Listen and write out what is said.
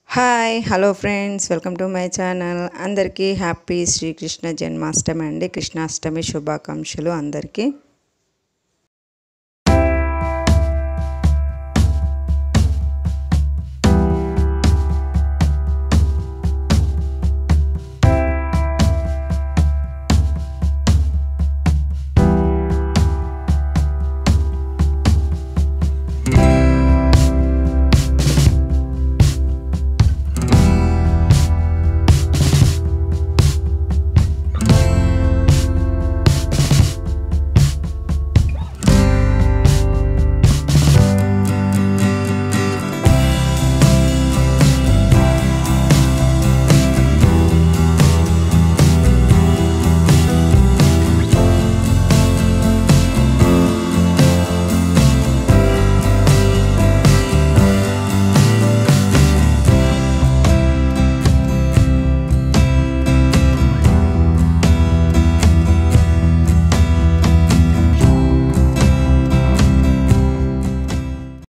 Hi hello friends, welcome to my channel. అందరికీ happy Srikrishna Janmashtami అండి. కృష్ణాష్టమి శుభాకాంక్షలు అందరికీ.